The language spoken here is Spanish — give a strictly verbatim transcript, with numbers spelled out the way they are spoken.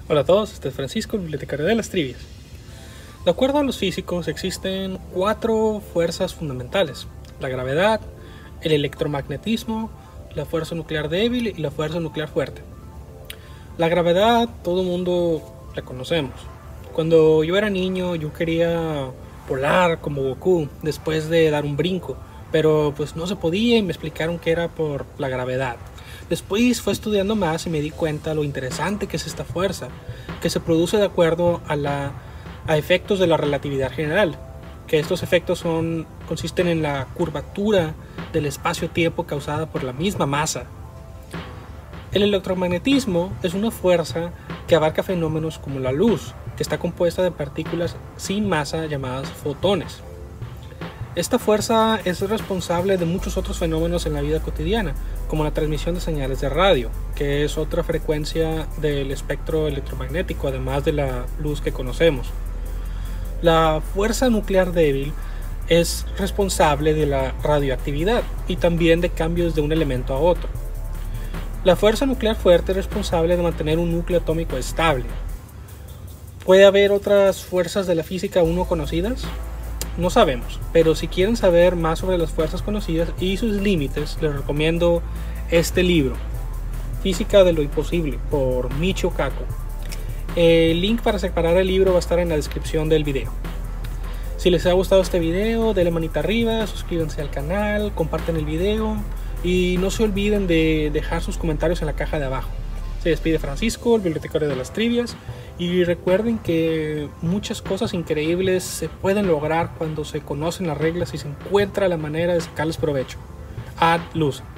Hola a todos, este es Francisco, el bibliotecario de las trivias. De acuerdo a los físicos, existen cuatro fuerzas fundamentales: la gravedad, el electromagnetismo, la fuerza nuclear débil y la fuerza nuclear fuerte. La gravedad, todo el mundo la conocemos. Cuando yo era niño, yo quería volar como Goku después de dar un brinco, pero pues no se podía y me explicaron que era por la gravedad. Después fue estudiando más y me di cuenta lo interesante que es esta fuerza, que se produce de acuerdo a, la, a efectos de la relatividad general, que estos efectos son, consisten en la curvatura del espacio-tiempo causada por la misma masa. El electromagnetismo es una fuerza que abarca fenómenos como la luz, que está compuesta de partículas sin masa llamadas fotones. Esta fuerza es responsable de muchos otros fenómenos en la vida cotidiana, como la transmisión de señales de radio, que es otra frecuencia del espectro electromagnético, además de la luz que conocemos. La fuerza nuclear débil es responsable de la radioactividad y también de cambios de un elemento a otro. La fuerza nuclear fuerte es responsable de mantener un núcleo atómico estable. ¿Puede haber otras fuerzas de la física aún no conocidas? No sabemos, pero si quieren saber más sobre las fuerzas conocidas y sus límites, les recomiendo este libro, Física de lo Imposible, por Michio Kaku. El link para separar el libro va a estar en la descripción del video. Si les ha gustado este video, denle manita arriba, suscríbanse al canal, comparten el video y no se olviden de dejar sus comentarios en la caja de abajo. Se despide Francisco, el bibliotecario de las trivias, y recuerden que muchas cosas increíbles se pueden lograr cuando se conocen las reglas y se encuentra la manera de sacarles provecho. Ad luz.